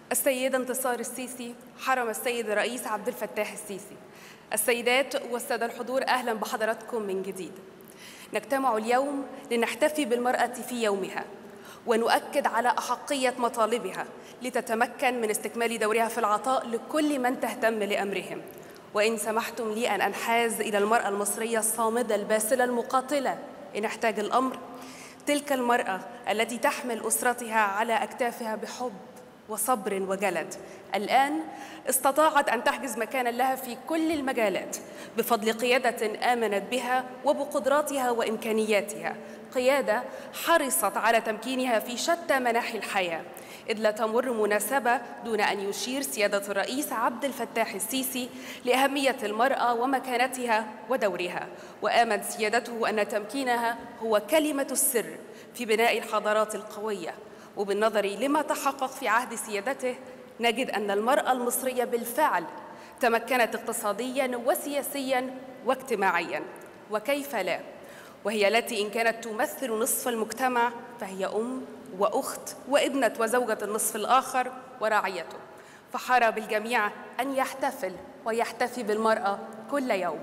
السيدة انتصار السيسي حرم السيد الرئيس عبد الفتاح السيسي. السيدات والسادة الحضور، أهلا بحضراتكم من جديد. نجتمع اليوم لنحتفي بالمرأة في يومها ونؤكد على أحقية مطالبها لتتمكن من استكمال دورها في العطاء لكل من تهتم لأمرهم. وإن سمحتم لي أن أنحاز إلى المرأة المصرية الصامدة الباسلة المقاتلة إن احتاج الأمر، تلك المرأة التي تحمل أسرتها على أكتافها بحب وصبر وجلد، الآن استطاعت أن تحجز مكانا لها في كل المجالات بفضل قيادة آمنت بها وبقدراتها وإمكانياتها، قيادة حرصت على تمكينها في شتى مناحي الحياة، إذ لا تمر مناسبة دون أن يشير سيادة الرئيس عبد الفتاح السيسي لأهمية المرأة ومكانتها ودورها. وآمن سيادته أن تمكينها هو كلمة السر في بناء الحضارات القوية. وبالنظر لما تحقق في عهد سيادته، نجد أن المرأة المصرية بالفعل تمكنت اقتصادياً وسياسياً واجتماعياً، وكيف لا؟ وهي التي إن كانت تمثل نصف المجتمع فهي أم وأخت وابنة وزوجة النصف الآخر وراعيته، فحرى بالجميع أن يحتفل ويحتفي بالمرأة كل يوم.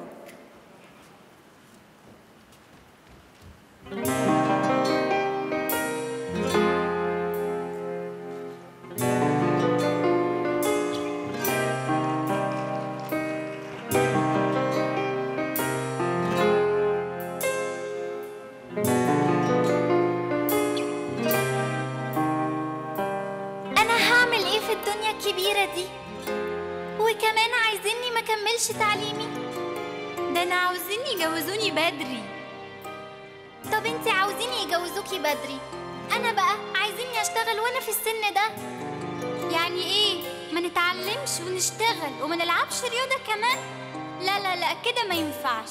الدنيا الكبيرة دي وكمان عايزيني ما كملش تعليمي؟ ده انا عاوزين يجوزوني بدري. طب انتي عاوزيني يجوزوكي بدري، انا بقى عايزيني اشتغل وانا في السن ده. يعني ايه ما نتعلمش ونشتغل وما نلعبش رياضة كمان؟ لا لا لا كده ما ينفعش.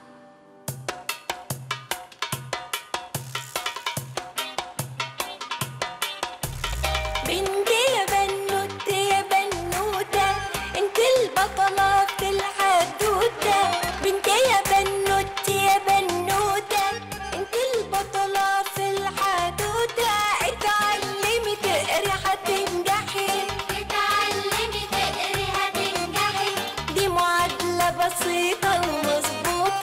بطلة في الحدوتة، بنت يا بنوت يا بنوتة، انت البطلة في الحدوتة. اتعلمي تقري هتنجحي، اتعلمي تقري هتنجحي، دي معادلة بسيطة ومظبوطة.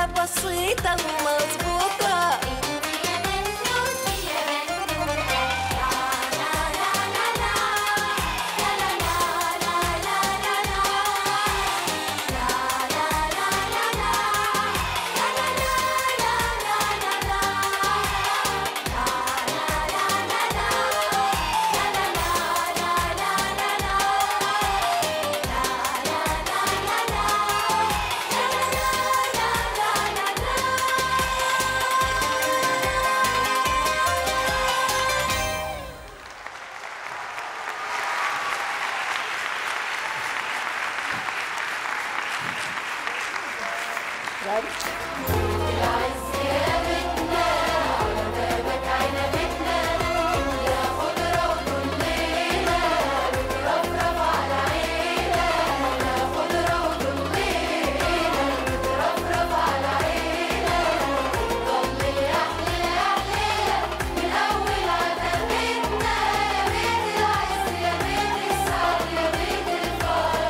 حاجة بسيطة ومظبوطة.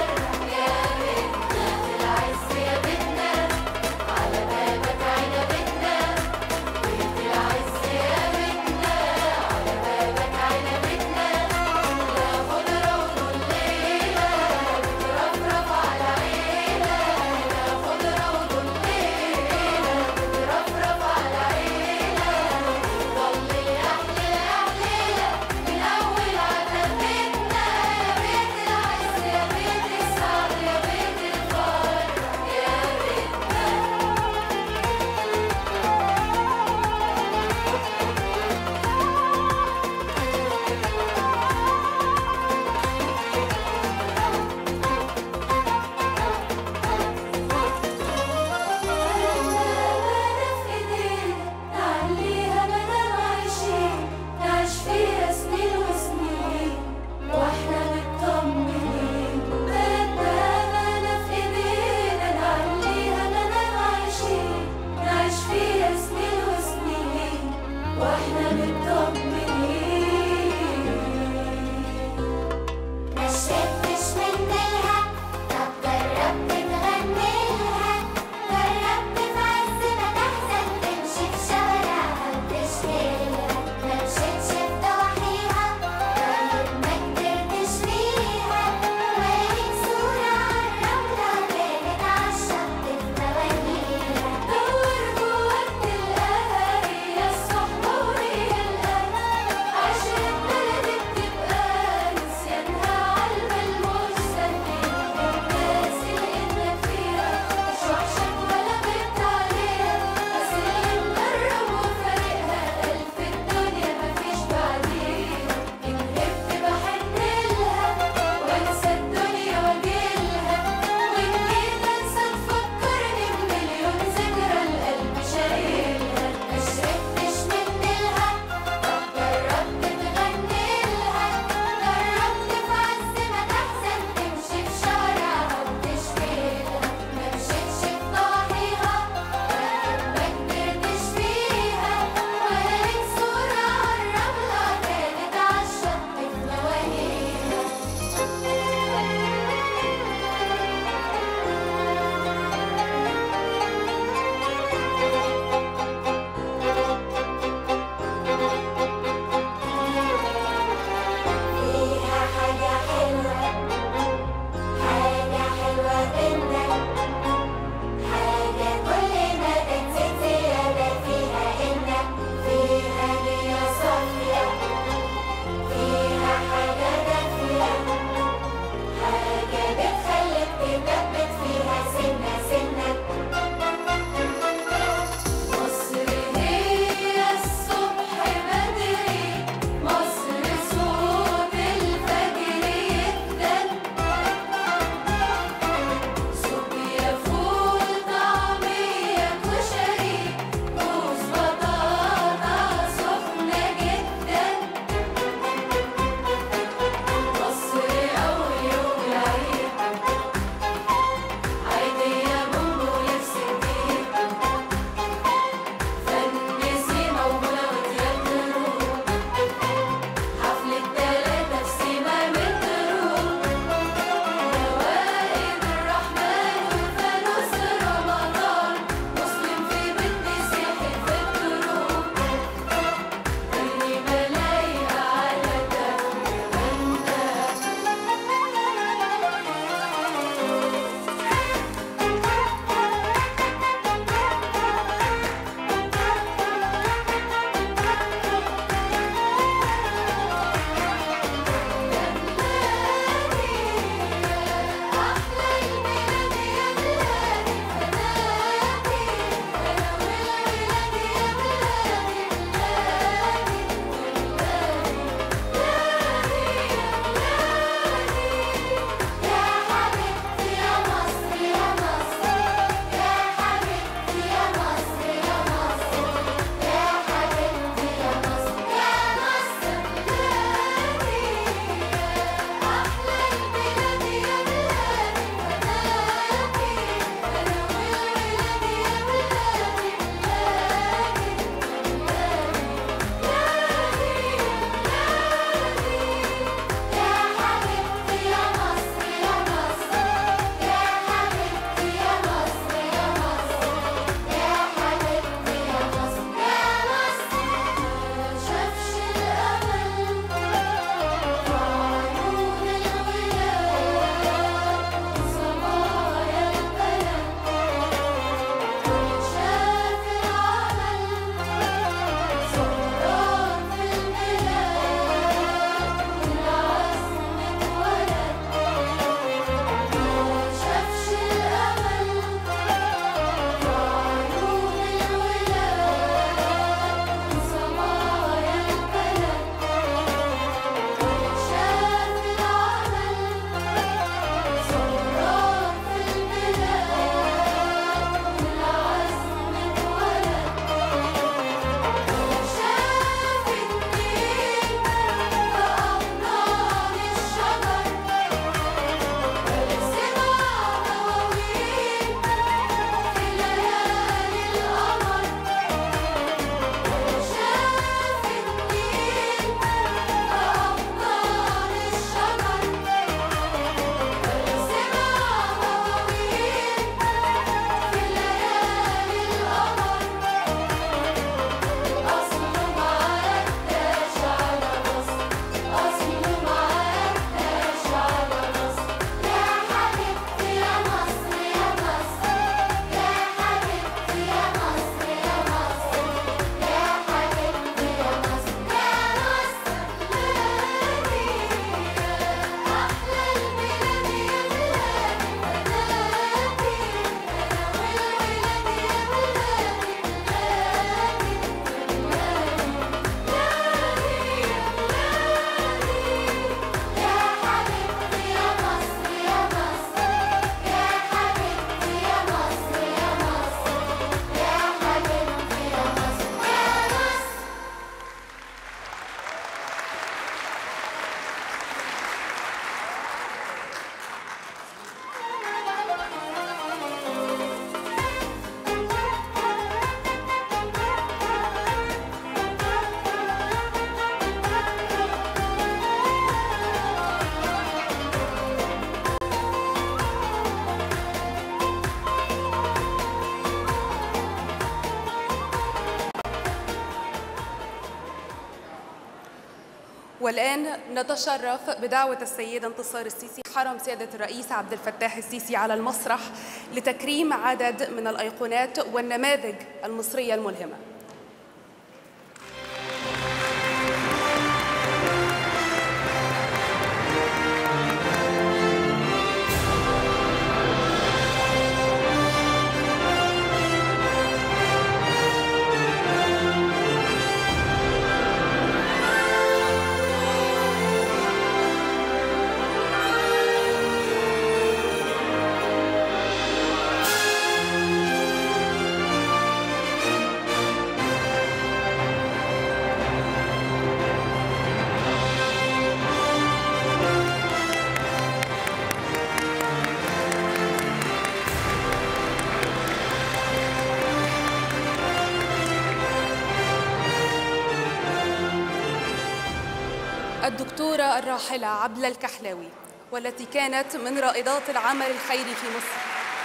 على بابك عنبتنا والآن نتشرف بدعوة السيدة انتصار السيسي حرم سيادة الرئيس عبد الفتاح السيسي على المسرح لتكريم عدد من الأيقونات والنماذج المصرية الملهمة. الدكتورة الراحلة عبلة الكحلاوي، والتي كانت من رائدات العمل الخيري في مصر،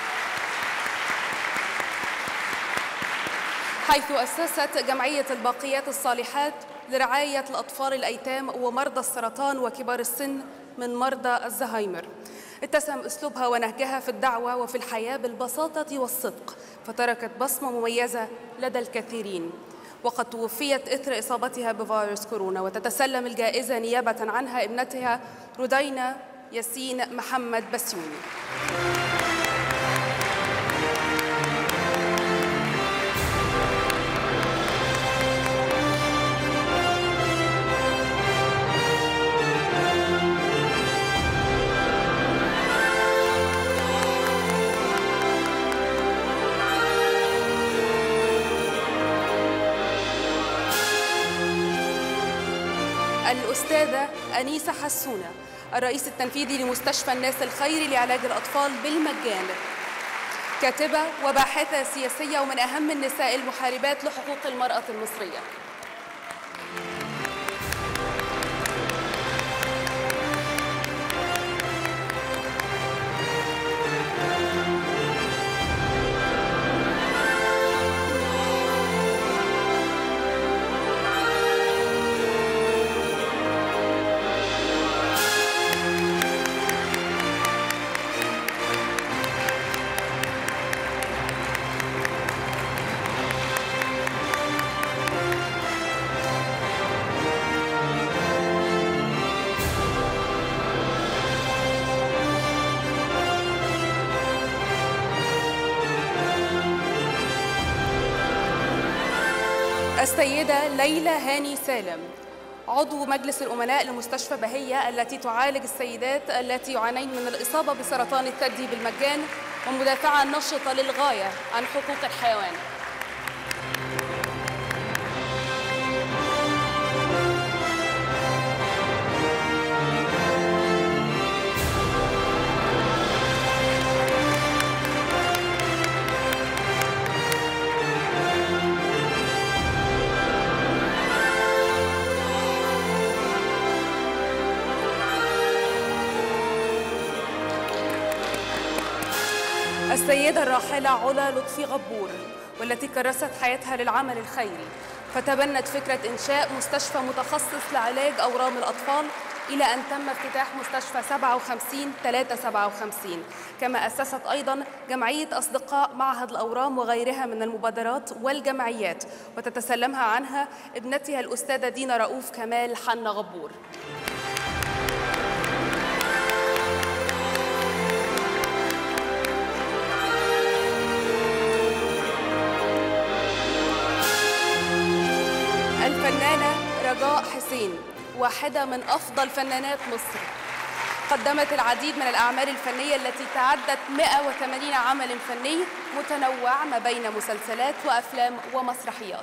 حيث أسست جمعية الباقيات الصالحات لرعاية الأطفال الأيتام ومرضى السرطان وكبار السن من مرضى الزهايمر. اتسم أسلوبها ونهجها في الدعوة وفي الحياة بالبساطة والصدق، فتركت بصمة مميزة لدى الكثيرين. وقد توفيت إثر إصابتها بفيروس كورونا، وتتسلم الجائزة نيابة عنها ابنتها رودينا ياسين محمد بسيوني. الأستاذة أنيسة حسونة، الرئيس التنفيذي لمستشفى الناس الخيري لعلاج الأطفال بالمجان، كاتبة وباحثة سياسية ومن أهم النساء المحاربات لحقوق المرأة المصرية. السيدة ليلى هاني سالم، عضو مجلس الأمناء لمستشفى بهية التي تعالج السيدات التي يعانين من الإصابة بسرطان الثدي بالمجان، ومدافعة نشطة للغاية عن حقوق الحيوان. السيدة الراحلة علا لطفي غبور، والتي كرست حياتها للعمل الخيري، فتبنت فكرة إنشاء مستشفى متخصص لعلاج أورام الأطفال، إلى أن تم افتتاح مستشفى 57-357. كما أسست أيضاً جمعية أصدقاء معهد الأورام وغيرها من المبادرات والجمعيات، وتتسلمها عنها ابنتها الأستاذة دينا رؤوف كمال حنا غبور. الفنانة رجاء حسين، واحدة من أفضل فنانات مصر، قدمت العديد من الأعمال الفنية التي تعدت 180 عمل فني متنوع ما بين مسلسلات وأفلام ومسرحيات.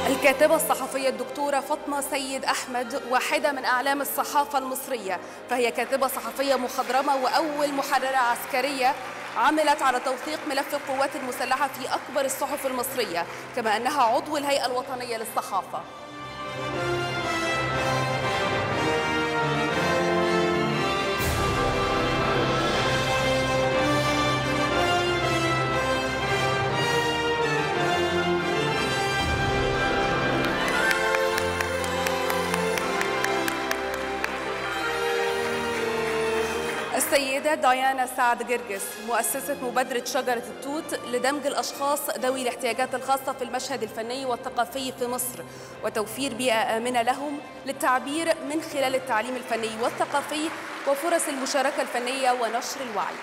الكاتبة الصحفية الدكتورة فاطمة سيد أحمد واحدة من أعلام الصحافة المصرية، فهي كاتبة صحفية مخضرمة وأول محررة عسكرية عملت على توثيق ملف القوات المسلحة في أكبر الصحف المصرية، كما أنها عضو الهيئة الوطنية للصحافة. السيدة ديانا سعد جرجس مؤسسة مبادرة شجرة التوت لدمج الأشخاص ذوي الاحتياجات الخاصة في المشهد الفني والثقافي في مصر وتوفير بيئة آمنة لهم للتعبير من خلال التعليم الفني والثقافي وفرص المشاركة الفنية ونشر الوعي.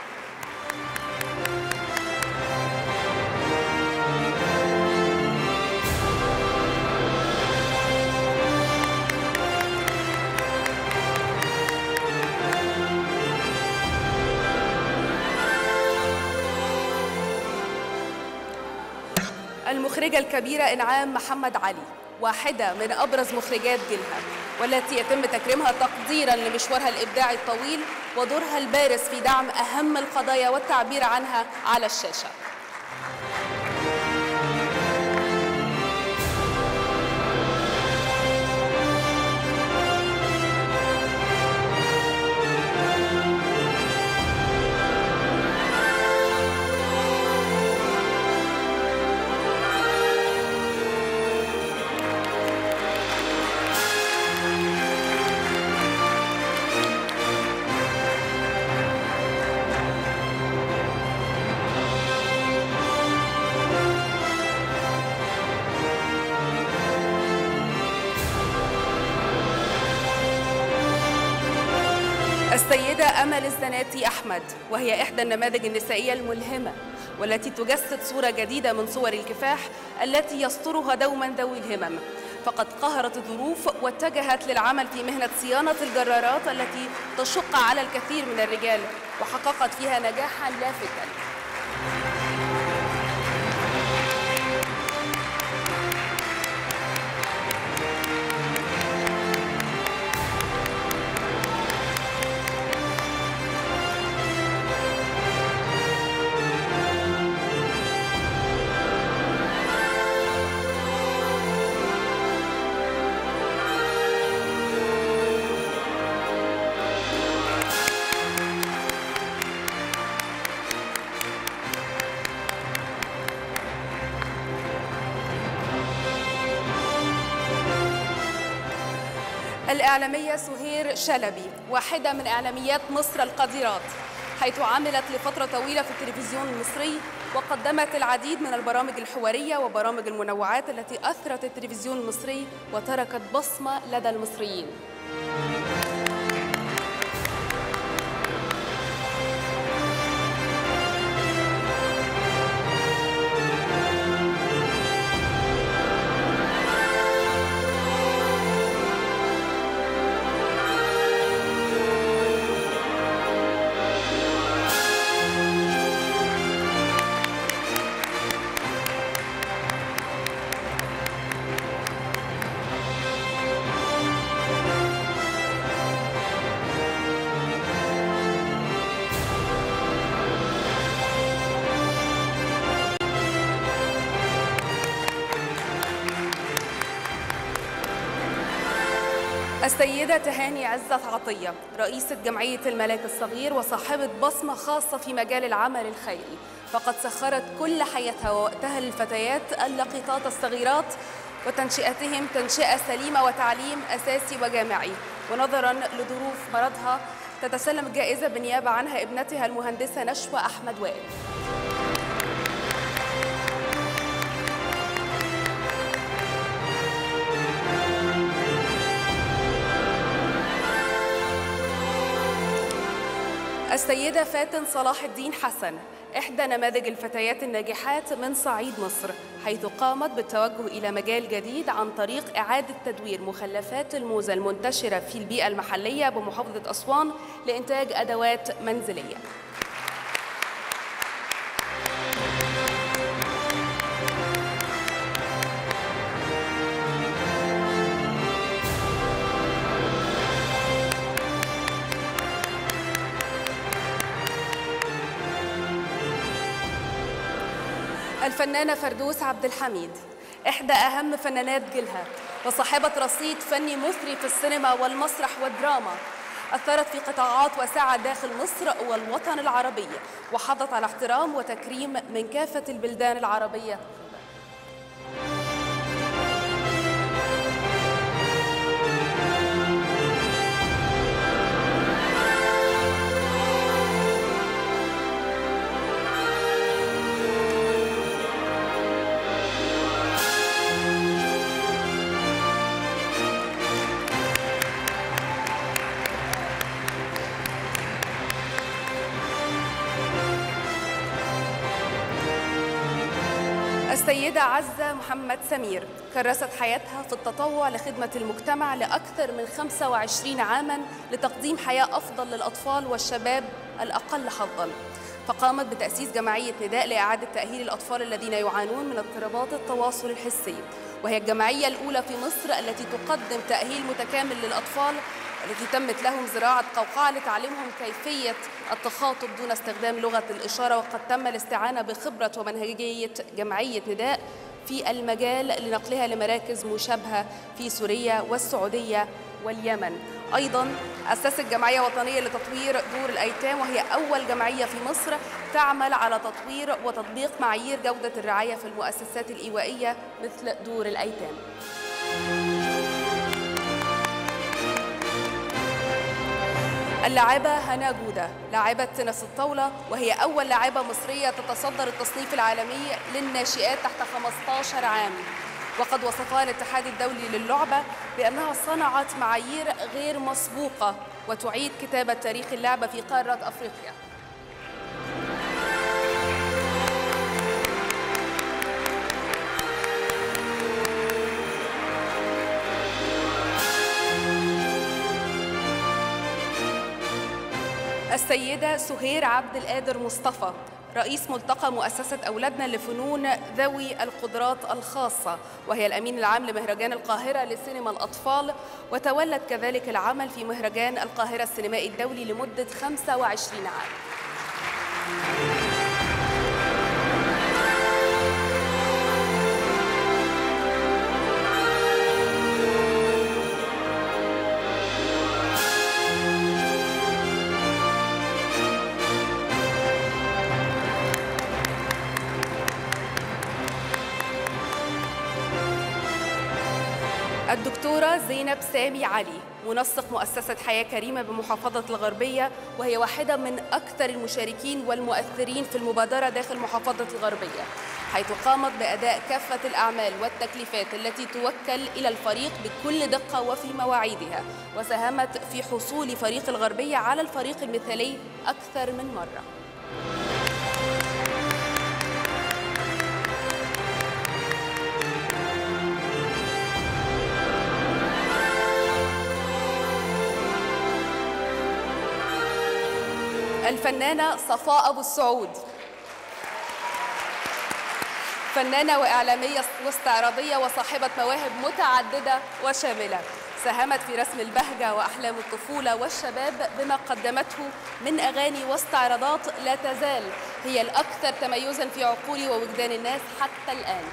المخرجة الكبيرة إنعام محمد علي واحدة من أبرز مخرجات جيلها، والتي يتم تكريمها تقديراً لمشوارها الإبداعي الطويل ودورها البارز في دعم أهم القضايا والتعبير عنها على الشاشة. السيدة أمل الزناتي أحمد، وهي إحدى النماذج النسائية الملهمة والتي تجسد صورة جديدة من صور الكفاح التي يسطرها دوما ذوي الهمم، فقد قهرت الظروف واتجهت للعمل في مهنة صيانة الجرارات التي تشق على الكثير من الرجال، وحققت فيها نجاحا لافتا. الإعلامية سهير شلبي واحدة من إعلاميات مصر القديرات، حيث عملت لفترة طويلة في التلفزيون المصري وقدمت العديد من البرامج الحوارية وبرامج المنوعات التي أثرت التلفزيون المصري وتركت بصمة لدى المصريين. السيدة تهاني عزت عطية رئيسة جمعية الملاك الصغير وصاحبة بصمة خاصة في مجال العمل الخيري، فقد سخرت كل حياتها ووقتها للفتيات اللقيطات الصغيرات وتنشئتهم تنشئة سليمة وتعليم أساسي وجامعي، ونظراً لظروف مرضها تتسلم الجائزة بالنيابة عنها ابنتها المهندسة نشوى أحمد وائل. السيدة فاتن صلاح الدين حسن إحدى نماذج الفتيات الناجحات من صعيد مصر، حيث قامت بالتوجه إلى مجال جديد عن طريق إعادة تدوير مخلفات الموزة المنتشرة في البيئة المحلية بمحافظة أسوان لإنتاج أدوات منزلية. الفنانة فردوس عبد الحميد، إحدى أهم فنانات جيلها وصاحبة رصيد فني مثري في السينما والمسرح والدراما، أثرت في قطاعات واسعة داخل مصر والوطن العربي، وحظت على احترام وتكريم من كافة البلدان العربية. السيدة عزة محمد سمير كرست حياتها في التطوع لخدمة المجتمع لأكثر من 25 عاماً لتقديم حياة أفضل للأطفال والشباب الأقل حظاً، فقامت بتأسيس جمعية نداء لإعادة تأهيل الأطفال الذين يعانون من اضطرابات التواصل الحسي، وهي الجمعية الأولى في مصر التي تقدم تأهيل متكامل للأطفال التي تمت لهم زراعة قوقعة لتعليمهم كيفية التخاطب دون استخدام لغة الإشارة، وقد تم الاستعانة بخبرة ومنهجية جمعية نداء في المجال لنقلها لمراكز مشابهة في سوريا والسعودية واليمن. أيضاً أسست جمعية وطنية لتطوير دور الأيتام، وهي أول جمعية في مصر تعمل على تطوير وتطبيق معايير جودة الرعاية في المؤسسات الإيوائية مثل دور الأيتام. اللاعبة هنا جودة لاعبة تنس الطاولة، وهي أول لاعبة مصرية تتصدر التصنيف العالمي للناشئات تحت 15 عام، وقد وصفها الاتحاد الدولي للعبة بأنها صنعت معايير غير مسبوقة وتعيد كتابة تاريخ اللعبة في قارة أفريقيا. السيدة سهير عبد القادر مصطفى رئيس ملتقى مؤسسة أولادنا لفنون ذوي القدرات الخاصة، وهي الأمين العام لمهرجان القاهرة لسينما الأطفال، وتولت كذلك العمل في مهرجان القاهرة السينمائي الدولي لمدة 25 عام. الدكتورة زينب سامي علي منسق مؤسسة حياة كريمة بمحافظة الغربية، وهي واحدة من أكثر المشاركين والمؤثرين في المبادرة داخل محافظة الغربية، حيث قامت بأداء كافة الأعمال والتكليفات التي توكل إلى الفريق بكل دقة وفي مواعيدها، وساهمت في حصول فريق الغربية على الفريق المثالي أكثر من مرة. الفنانة صفاء أبو السعود فنانة وإعلامية واستعراضية وصاحبة مواهب متعددة وشاملة، ساهمت في رسم البهجة وأحلام الطفولة والشباب بما قدمته من أغاني واستعراضات لا تزال هي الأكثر تميزاً في عقول ووجدان الناس حتى الآن.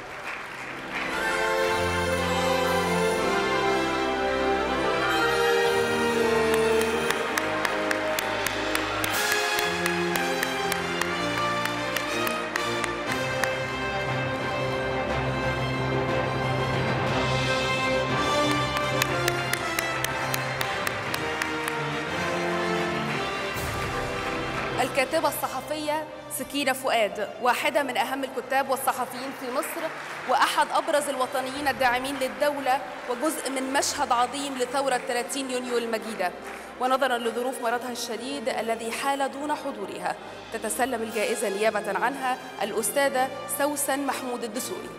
الكاتبة الصحفية سكينة فؤاد واحدة من أهم الكتاب والصحفيين في مصر، وأحد أبرز الوطنيين الداعمين للدولة، وجزء من مشهد عظيم لثورة 30 يونيو المجيدة، ونظراً لظروف مرضها الشديد الذي حال دون حضورها، تتسلم الجائزة نيابة عنها الأستاذة سوسن محمود الدسوقي.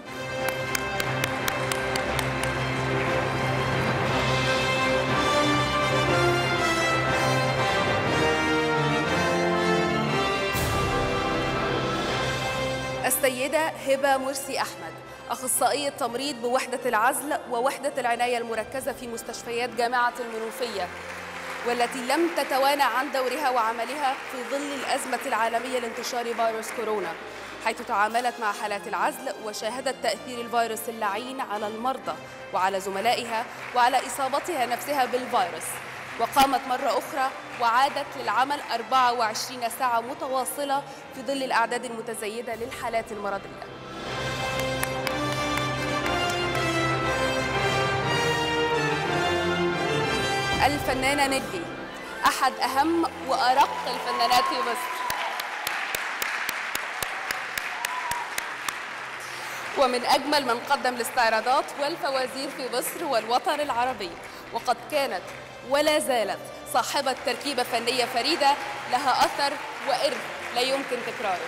السيدة هبة مرسي أحمد أخصائية تمريض بوحدة العزل ووحدة العناية المركزة في مستشفيات جامعة المنوفية، والتي لم تتوانى عن دورها وعملها في ظل الأزمة العالمية لانتشار فيروس كورونا، حيث تعاملت مع حالات العزل وشاهدت تأثير الفيروس اللعين على المرضى وعلى زملائها وعلى إصابتها نفسها بالفيروس، وقامت مرة أخرى وعادت للعمل 24 ساعة متواصلة في ظل الأعداد المتزايدة للحالات المرضية. الفنانة نيلي أحد أهم وأرق الفنانات في مصر، ومن أجمل من قدم الاستعراضات والفوازير في مصر والوطن العربي، وقد كانت ولا زالت صاحبة تركيبة فنية فريدة لها أثر وإرث لا يمكن تكراره.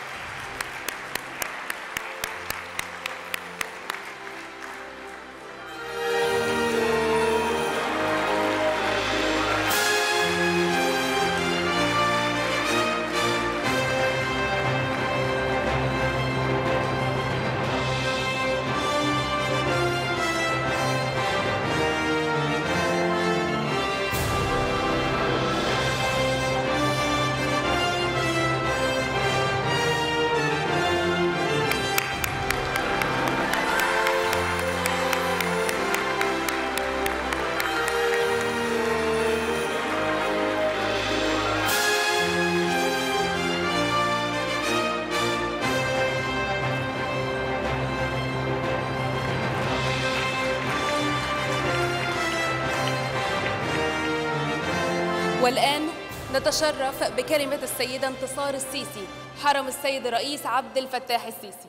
والآن نتشرف بكلمة السيدة انتصار السيسي حرم السيد الرئيس عبد الفتاح السيسي.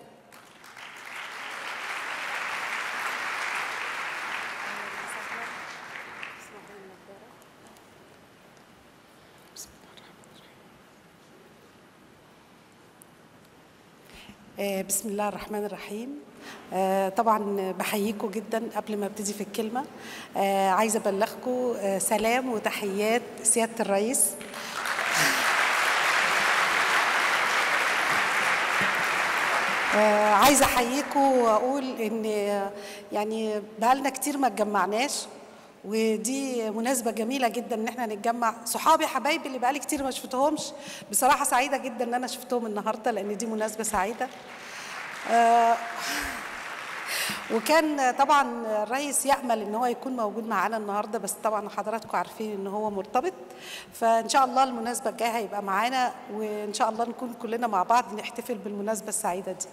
بسم الله الرحمن الرحيم. طبعا بحييكم جدا. قبل ما ابتدي في الكلمة عايزة أبلغكم سلام وتحيات سيادة الرئيس. عايزة أحييكم وأقول إن يعني بقالنا كتير ما اتجمعناش، ودي مناسبة جميلة جدا إن احنا نتجمع. صحابي حبايبي اللي بقالي كتير ما شفتهمش، بصراحة سعيدة جدا إن أنا شفتهم النهاردة لأن دي مناسبة سعيدة. وكان طبعا الرئيس يأمل إن هو يكون موجود معانا النهاردة، بس طبعا حضراتكم عارفين إن هو مرتبط، فإن شاء الله المناسبة الجاية هيبقى معانا، وإن شاء الله نكون كلنا مع بعض نحتفل بالمناسبة السعيدة دي.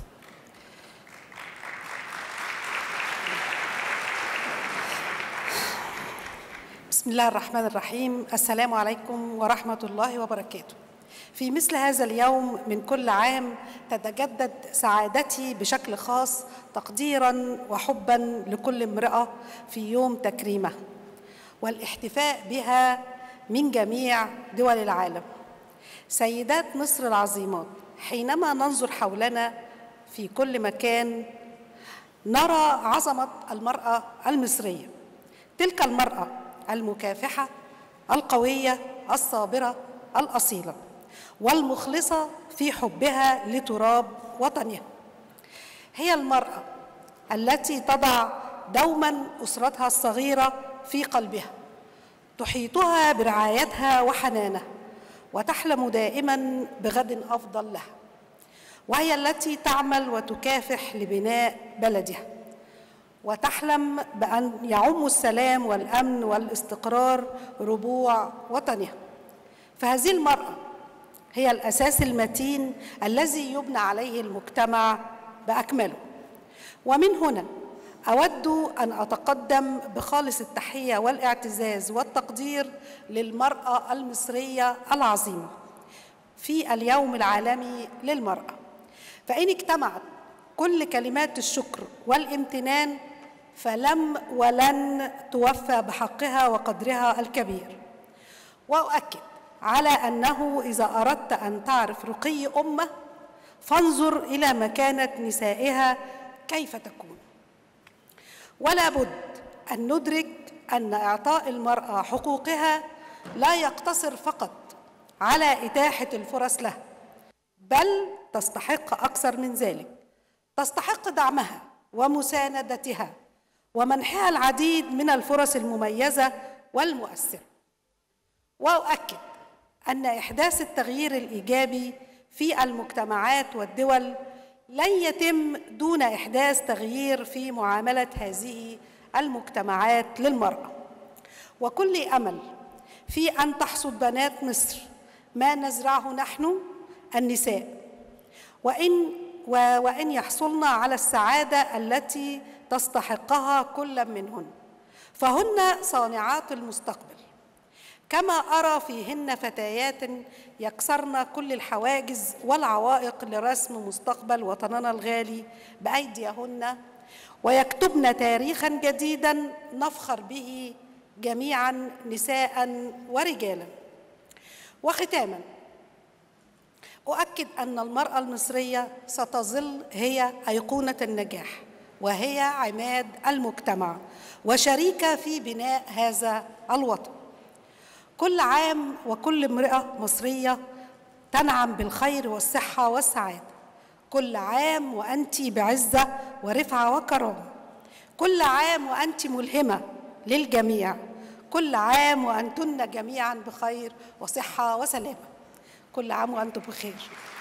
بسم الله الرحمن الرحيم. السلام عليكم ورحمة الله وبركاته. في مثل هذا اليوم من كل عام تتجدد سعادتي بشكل خاص تقديراً وحباً لكل امرأة في يوم تكريمها والاحتفاء بها من جميع دول العالم. سيدات مصر العظيمات، حينما ننظر حولنا في كل مكان نرى عظمة المرأة المصرية، تلك المرأة المكافحة القوية الصابرة الأصيلة والمخلصة في حبها لتراب وطنها. هي المرأة التي تضع دوما أسرتها الصغيرة في قلبها، تحيطها برعايتها وحنانها، وتحلم دائما بغد أفضل لها، وهي التي تعمل وتكافح لبناء بلدها، وتحلم بأن يعم السلام والأمن والاستقرار ربوع وطنها. فهذه المرأة هي الأساس المتين الذي يبنى عليه المجتمع بأكمله. ومن هنا أود أن أتقدم بخالص التحية والاعتزاز والتقدير للمرأة المصرية العظيمة في اليوم العالمي للمرأة، فإن اجتمعت كل كلمات الشكر والامتنان فلم ولن توفى بحقها وقدرها الكبير. وأؤكد على أنه إذا أردت أن تعرف رقي أمة فانظر إلى مكانة نسائها كيف تكون. ولا بد أن ندرك أن إعطاء المرأة حقوقها لا يقتصر فقط على إتاحة الفرص لها، بل تستحق أكثر من ذلك، تستحق دعمها ومساندتها ومنحها العديد من الفرص المميزة والمؤثرة. وأؤكد أن إحداث التغيير الإيجابي في المجتمعات والدول لن يتم دون إحداث تغيير في معاملة هذه المجتمعات للمرأة. وكل أمل في أن تحصد بنات مصر ما نزرعه نحن النساء، وإن يحصلن على السعادة التي تستحقها كل منهن، فهن صانعات المستقبل. كما أرى فيهن فتيات يكسرن كل الحواجز والعوائق لرسم مستقبل وطننا الغالي بأيديهن، ويكتبن تاريخاً جديداً نفخر به جميعاً نساء ورجالاً. وختاماً، أؤكد أن المرأة المصرية ستظل هي أيقونة النجاح، وهي عماد المجتمع وشريكة في بناء هذا الوطن. كل عام وكل امرأة مصرية تنعم بالخير والصحة والسعادة. كل عام وأنت بعزة ورفعة وكرامة. كل عام وأنت ملهمة للجميع. كل عام وأنتن جميعا بخير وصحة وسلامة. كل عام وأنتم بخير.